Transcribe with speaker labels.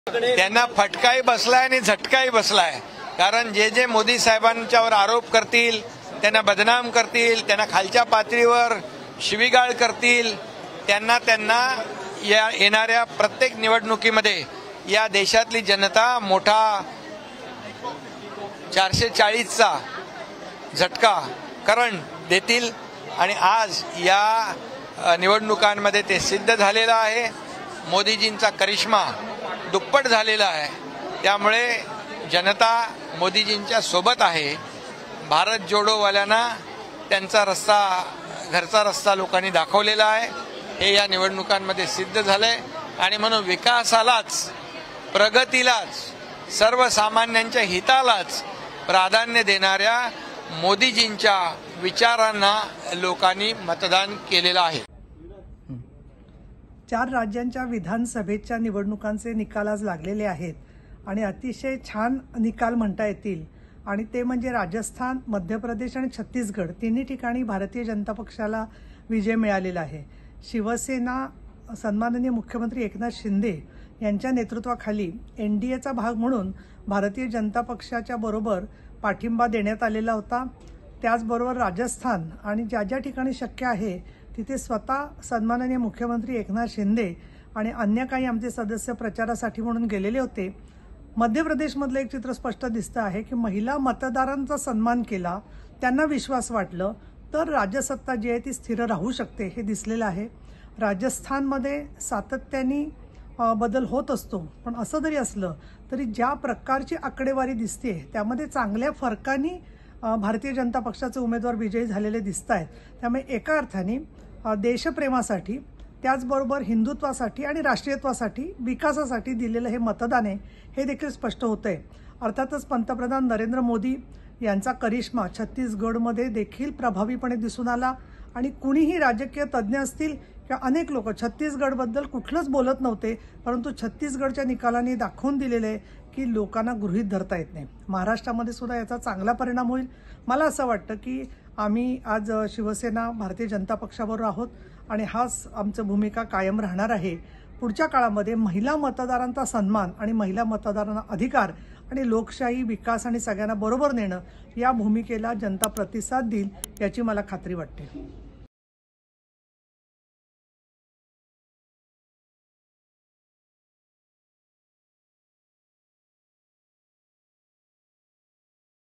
Speaker 1: त्यांना फटकाही बसलाय आणि झटकाही बसलाय। कारण जे जे मोदी साहेबांच्यावर आरोप करतील, त्यांना बदनाम करतील, त्यांना खालच्या पातळीवर शिवीगाळ करतील, त्यांना या येणाऱ्या प्रत्येक निवडणुकीमध्ये या देशातली जनता मोठा 440चा झटका करंट देतील। आणि आज या निवडणुकांमध्ये ते सिद्ध झालेलं आहे। मोदीजींचा करिश्मा दुप्पट झालेला आहे। त्यामुळे जनता मोदीजींच्या सोबत आहे। भारत जोडोवाल्यांना त्यांचा रस्ता, घरचा रस्ता लोकांनी दाखवलेला आहे। हे या निवडणुकांमध्ये सिद्ध झालंय। आणि म्हणून विकासालाच, प्रगतीलाच, सर्वसामान्यांच्या हितालाच प्राधान्य देणाऱ्या मोदीजींच्या विचारांना लोकांनी मतदान केलेलं आहे।
Speaker 2: 4 राज्यांच्या विधानसभेच्या निवडणुकांचे निकाल आज लागलेले आहेत आणि अतिशय छान निकाल म्हणता येतील। आणि ते म्हणजे राजस्थान, मध्य प्रदेश आणि छत्तीसगड तिन्ही ठिकाणी भारतीय जनता पक्षाला विजय मिळालेला आहे। शिवसेना सन्माननीय मुख्यमंत्री एकनाथ शिंदे यांच्या नेतृत्वाखाली एनडीएचा भाग म्हणून भारतीय जनता पक्षाच्या बरोबर पाठिंबा देण्यात आलेला होता। त्याचबरोबर राजस्थान आणि ज्या ज्या ठिकाणी शक्य आहे तिथे स्वतः सन्माननीय मुख्यमंत्री एकनाथ शिंदे आणि अन्य काही आमचे सदस्य प्रचारासाठी म्हणून गेलेले होते। मध्य प्रदेशमधलं एक चित्र स्पष्ट दिसतं आहे की महिला मतदारांचा सन्मान केला, त्यांना विश्वास वाटलं तर राजसत्ता जी आहे ती स्थिर राहू शकते हे दिसलेलं आहे। राजस्थानमध्ये सातत्याने बदल होत असतो, पण असं जरी असलं तरी ज्या प्रकारची आकडेवारी दिसते त्यामध्ये चांगल्या फरकाने भारतीय जनता पक्षाचे उमेदवार विजयी झालेले दिसत आहेत। त्यामुळे एका अर्थाने देशप्रेमासाठी, त्याचबरोबर हिंदुत्वासाठी आणि राष्ट्रीयत्वासाठी, विकासासाठी दिलेलं हे मतदान आहे हे देखील स्पष्ट होतंय। अर्थातच पंतप्रधान नरेंद्र मोदी यांचा करिश्मा छत्तीसगडमध्ये देखील प्रभावीपणे दिसून आला। आणि कुणीही राजकीय तज्ज्ञ असतील किंवा अनेक लोक छत्तीसगडबद्दल कुठलंच बोलत नव्हते, परंतु छत्तीसगडच्या निकालांनी दाखवून दिलेलं आहे की लोकांना गृहीत धरता येत नाही। महाराष्ट्रामध्ये सुद्धा याचा चांगला परिणाम होईल। मला असं वाटतं की आम्ही आज शिवसेना भारतीय जनता पक्षाबरोबर आहोत आणि हाच आमची भूमिका कायम राहणार आहे। पुढच्या काळामध्ये महिला मतदारांचा सन्मान आणि महिला मतदारांना अधिकार आणि लोकशाही, विकास आणि सगळ्यांना बरोबर नेणं या भूमिकेला जनता प्रतिसाद देईल याची मला खात्री वाटते।